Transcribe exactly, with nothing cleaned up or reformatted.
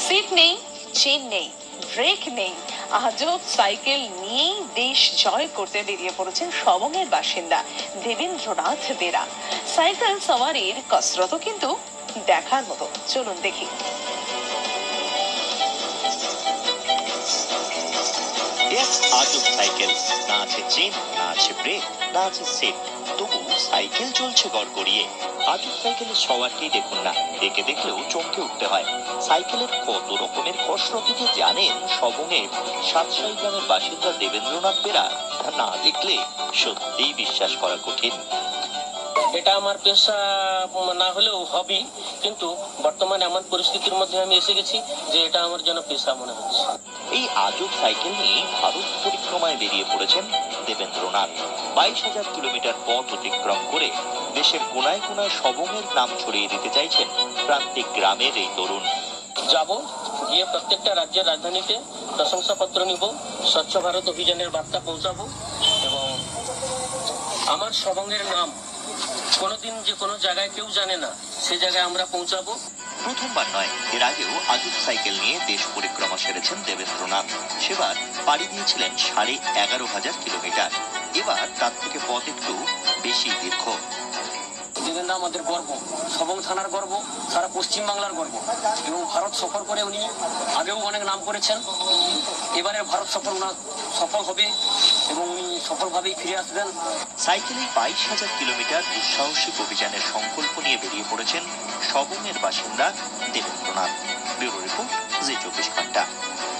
Seat নেই, chain নেই, break নেই, আজব সাইকেল নিয়েই দেশ জয় করতে বেরিয়ে পড়েছেন সবংয়ের বাসিন্দা দেবেন্দ্রনাথ বেরা। সাইকেল সওয়ারির কসরতও কিন্তু দেখার মতো, চলুন দেখি। আজব সাইকেল, না আছে চেন, না আছে ব্রেক, না আছে সিট, তবু সাইকেল চলছে গড়গড়িয়ে। আজব সাইকেলের সওয়ারকেই দেখুন না, একে দেখলেও চমকে উঠতে হয়। সাইকেলের কত রকমের কসরত যে জানেন সবংয়ের সাতসাই গ্রামের বাসিন্দা দেবেন্দ্রনাথ বেরা, না দেখলে সত্যিই বিশ্বাস করা কঠিন। এটা আমার পেশা না হলেও হবি, কিন্তু বর্তমানে এমন পরিস্থিতির মধ্যে আমি এসে গেছি যে এটা আমার জন্য পেশা মনে হচ্ছে। এই আজব সাইকেল নিয়ে ভারত পরিক্রমায় বেরিয়ে পড়েছেন দেবেন্দ্রনাথ। বাইশ হাজার কিলোমিটার পথ অতিক্রম করে দেশের কোনায় কোনায় সবংয়ের নাম ছড়িয়ে দিতে চাইছেন প্রান্তিক গ্রামের এই তরুণ। যাব, গিয়ে প্রত্যেকটা রাজ্যের রাজধানীতে প্রশংসাপত্র নিব, স্বচ্ছ ভারত অভিযানের বার্তা পৌঁছাবো এবং আমার সবংয়ের নাম কোনোদিন যে কোনো জায়গায় কেউ জানে না, সে জায়গায় আমরা পৌঁছাবো। প্রথমবার নয়, এর আগেও আজব সাইকেল নিয়ে দেশ পরিক্রমা সেরেছেন দেবেন্দ্রনাথ। সেবার পাড়ি দিয়েছিলেন সাড়ে এগারো হাজার কিলোমিটার। এবার তার থেকে পথ একটু বেশি দীর্ঘ। দেবেন্দ্র আমাদের গর্ব, সবং থানার গর্ব, সারা পশ্চিম বাংলার গর্ব। এবং ভারত সফর করে উনি আগেও অনেক নাম করেছেন, এবারে ভারত সফর ওনার সফল হবে এবং উনি সফলভাবেই ফিরে আসবেন। সাইকেলে বাইশ হাজার কিলোমিটার দুঃসাহসিক অভিযানের সংকল্প নিয়ে বেরিয়ে পড়েছেন সবংয়ের বাসিন্দা দেবেন্দ্রনাথ। ব্যুরো রিপোর্ট, জি চব্বিশ ঘন্টা।